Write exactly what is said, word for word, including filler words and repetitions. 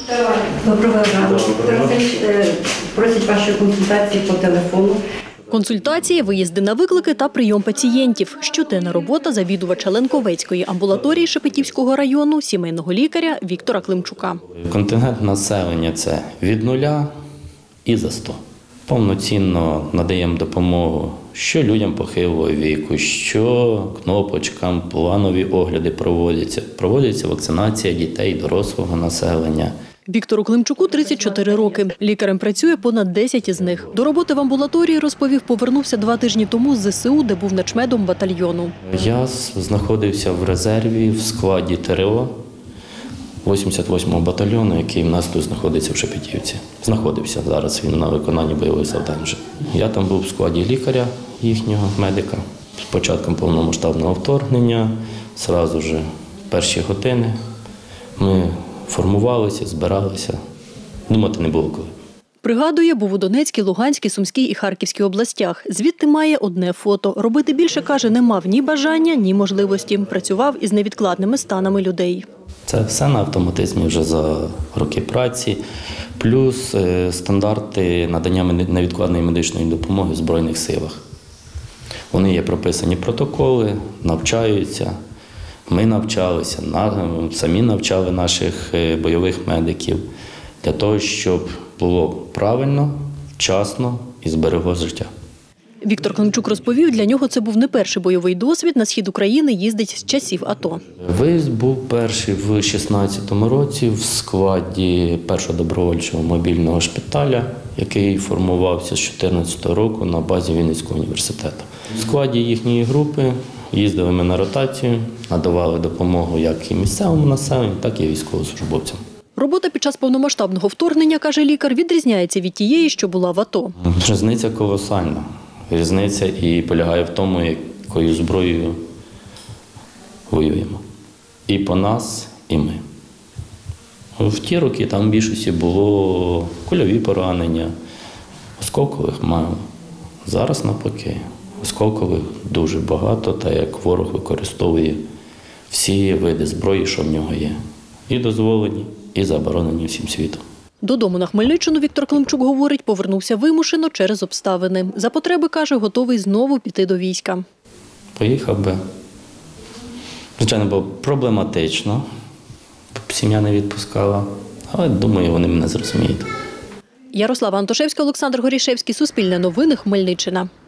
Доброго ранку. Просять вашої консультації по телефону. Консультації, виїзди на виклики та прийом пацієнтів. Щоденна робота завідувача Ленковецької амбулаторії Шепетівського району сімейного лікаря Віктора Климчука. Контингент населення – це від нуля і за сто. Повноцінно надаємо допомогу що людям похилого віку, що кнопочкам, планові огляди проводяться. Проводиться вакцинація дітей, дорослого населення. Віктору Климчуку тридцять чотири роки. Лікарем працює понад десять із них. До роботи в амбулаторії, розповів, повернувся два тижні тому з зе се у, де був начмедом батальйону. Я знаходився в резерві в складі те ре о вісімдесят восьмого батальйону, який в нас тут знаходиться в Шепетівці. Знаходився, зараз він на виконанні бойових завдань вже. Я там був в складі лікаря, їхнього медика. З початком повномасштабного вторгнення, одразу ж перші години ми формувалися, збиралися. Думати не було коли. Пригадує, був у Донецькій, Луганській, Сумській і Харківській областях. Звідти має одне фото. Робити більше, каже, не мав ні бажання, ні можливості. Працював із невідкладними станами людей. Це все на автоматизмі вже за роки праці. Плюс стандарти надання невідкладної медичної допомоги в Збройних силах. Вони є прописані протоколи, навчаються. Ми навчалися, самі навчали наших бойових медиків для того, щоб було правильно, вчасно і зберегло життя. Віктор Климчук розповів, для нього це був не перший бойовий досвід, на схід України їздить з часів АТО. Виїзд був перший в шістнадцятому році в складі першого добровольчого мобільного шпиталя, який формувався з чотирнадцятого року на базі Вінницького університету. В складі їхньої групи їздили ми на ротацію, надавали допомогу як і місцевому населенню, так і військовослужбовцям. Робота під час повномасштабного вторгнення, каже лікар, відрізняється від тієї, що була в АТО. Різниця колосальна. Різниця і полягає в тому, якою зброєю воюємо. І по нас, і ми. В ті роки там в більшості було кульові поранення, осколкових мало. Зараз навпаки. Осколкових дуже багато, та як ворог використовує всі види зброї, що в нього є. І дозволені, і заборонені всім світом. Додому на Хмельниччину, Віктор Климчук говорить, повернувся вимушено через обставини. За потреби, каже, готовий знову піти до війська. Поїхав би. Звичайно, було проблематично, сім'я не відпускала, але, думаю, вони мене зрозуміють. Ярослава Антошевська, Олександр Горішевський, Суспільне новини, Хмельниччина.